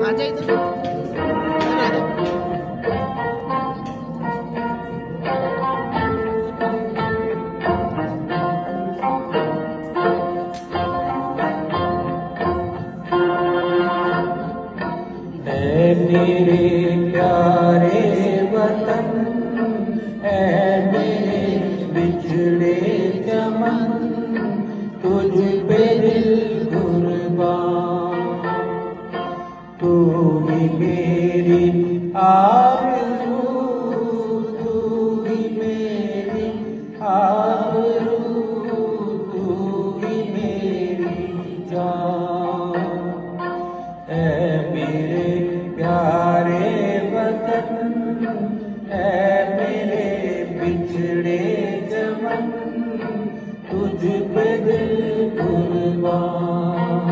आजा इधर। मेरे प्यारे वतन है, मेरे बिछड़े चमन, तुझ पे दिल कुर्बान। तू ही मेरी आरज़ू, तू ही मेरी आबरू, तू ही मेरी जान है। मेरे प्यारे वतन है, मेरे बिछड़े चमन, तुझ पे दिल कुर्बान।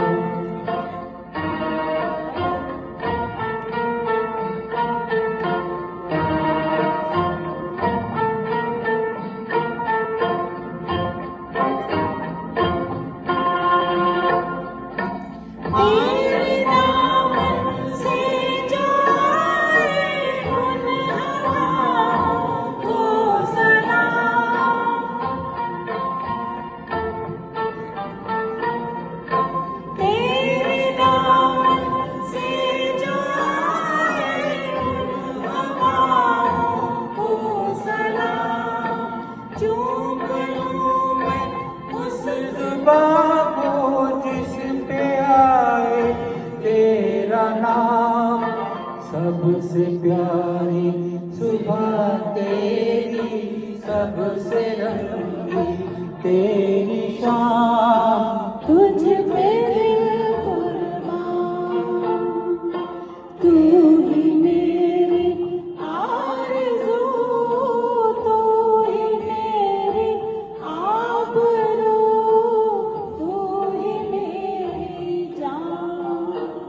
जिस पे आए तेरा नाम, सबसे प्यारी सुबह तेरी, सबसे रंगी तेरी शाम, तुझ पे दिल कुर्बान। तू ही मेरी आरज़ू, तू ही मेरी आबरू, तू ही मेरी जान।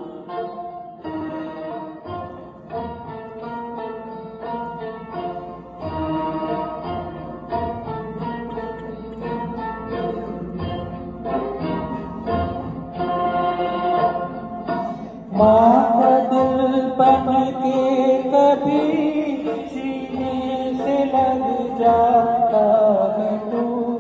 माँ का दिल बन के कभी सीने से लग जाता है तू।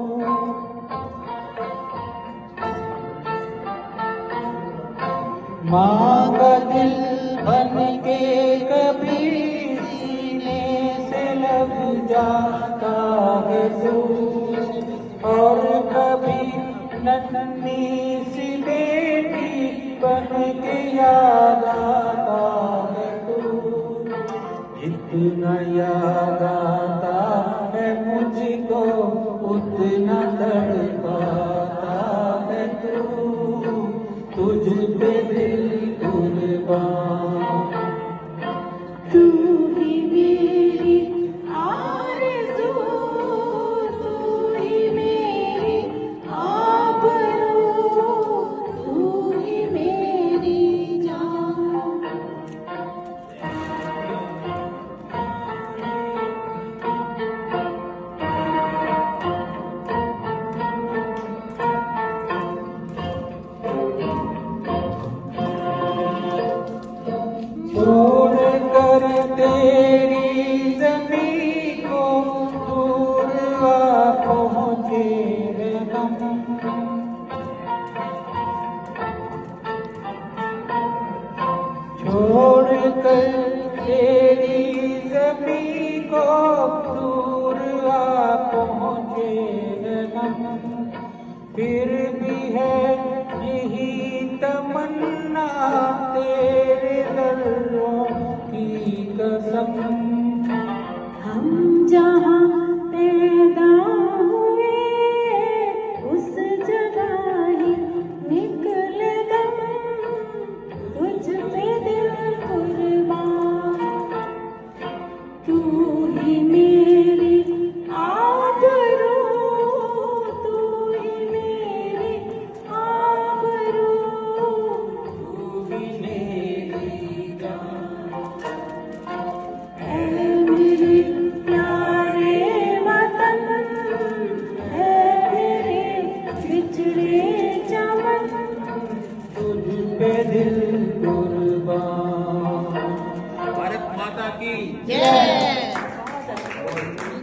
माँ का दिल बन के कभी सीने से लग जाता है तू, और कभी नन्ही सी बेटी बन के याद आता है तू। जितना याद आता है मुझको, उतना तड़पाता है तू। तुझ पे दिल कुर्बान। तू ही मेरी आरज़ू, तू ही मेरी आबरू, तू ही मेरी जान। छोड़ कर तेरी ज़मीं को दूर आ पहुँचे हम, छोड़ कर तेरी ज़मीं को दूर आ पहुँचे हम। फिर भी है यही तमन्ना तेरे दर्दों की कसम, हम जहाँ पैदा हुए उस जगह ही निकले दम, तुझ पे दिल कुर्बान। तू ही मेरी आबरू, तू ही मेरी आबरू, तू ही मेरी जान। है मेरे प्यारे वतन, है मेरे बिछड़े चमन, तुझ पे दिल कुर्बान। की जय।